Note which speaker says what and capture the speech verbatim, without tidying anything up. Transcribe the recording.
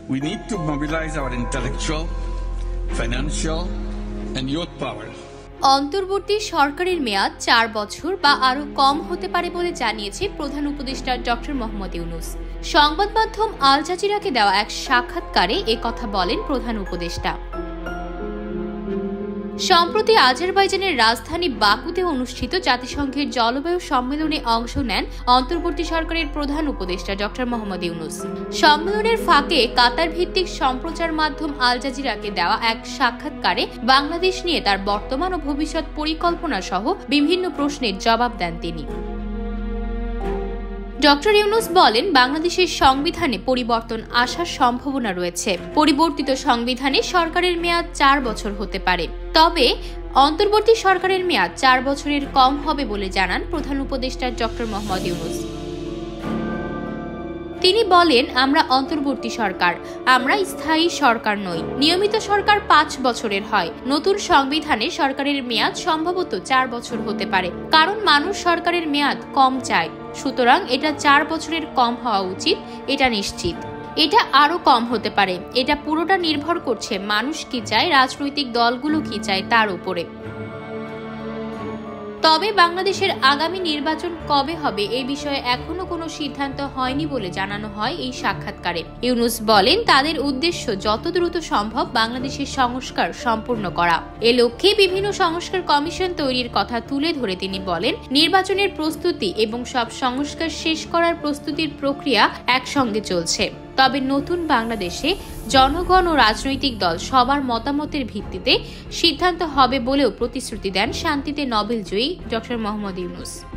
Speaker 1: We need to mobilize our intellectual, financial, and youth power.
Speaker 2: অন্তর্বর্তী সরকারের মেয়াদ চার বছর বা আরো কম হতে পারে বলে জানিয়েছে প্রধান উপদেষ্টা ডক্টর মোহাম্মদ ইউনূস। সংবাদ মাধ্যম আল জাজিরাকে দেওয়া এক সাক্ষাৎকারে এ কথা বলেন প্রধান উপদেষ্টা। সম্প্রতি আজারবাইজানের রাজধানী বাকুতে অনুষ্ঠিত জাতিসংঘের জলবায়ু সম্মেলনে অংশ নেন অন্তর্বর্তী সরকারের প্রধান উপদেষ্টা ডক্টর মোহাম্মদ ইউনূস। সম্মেলনের ফাঁকে কাতার ভিত্তিক সম্প্রচার মাধ্যম আল জাজিরাকে দেওয়া এক সাক্ষাৎকারে বাংলাদেশ নিয়ে তার বর্তমান ও ভবিষ্যৎ পরিকল্পনা সহ বিভিন্ন প্রশ্নের জবাব দেন তিনি। ডক্টর ইউনূস বলেন, বাংলাদেশের সংবিধানে পরিবর্তন আসার সম্ভাবনা রয়েছে। পরিবর্তিত সংবিধানে সরকারের মেয়াদ চার বছর হতে পারে, তবে অন্তর্বর্তী সরকারের মেয়াদ চার বছরের কম হবে বলে জানান প্রধান উপদেষ্টা ডক্টর মোহাম্মদ ইউনূস। তিনি বলেন, আমরা অন্তর্বর্তী সরকার, আমরা স্থায়ী সরকার নই। নিয়মিত সরকার পাঁচ বছরের হয়। নতুন সংবিধানে সরকারের মেয়াদ সম্ভবত চার বছর হতে পারে, কারণ মানুষ সরকারের মেয়াদ কম চায়। সুতরাং এটা চার বছরের কম হওয়া উচিত, এটা নিশ্চিত। এটা আরো কম হতে পারে। এটা পুরোটা নির্ভর করছে মানুষ কি চায়, রাজনৈতিক দলগুলো কি চায় তার উপরে। তবে বাংলাদেশের আগামী নির্বাচন কবে হবে এ বিষয়ে এখনো কোনো সিদ্ধান্ত হয়নি বলে জানানো হয় এই সাক্ষাৎকারে। ইউনূস বলেন, তাদের উদ্দেশ্য যত দ্রুত সম্ভব বাংলাদেশের সংস্কার সম্পূর্ণ করা। এ লক্ষ্যে বিভিন্ন সংস্কার কমিশন তৈরির কথা তুলে ধরে তিনি বলেন, নির্বাচনের প্রস্তুতি এবং সব সংস্কার শেষ করার প্রস্তুতির প্রক্রিয়া একসঙ্গে চলছে। তবে নতুন বাংলাদেশে জনগণ ও রাজনৈতিক দল সবার মতামতের ভিত্তিতে সিদ্ধান্ত হবে বলেও প্রতিশ্রুতি দেন শান্তিতে নোবেলজয়ী ডক্টর মোহাম্মদ ইউনূস।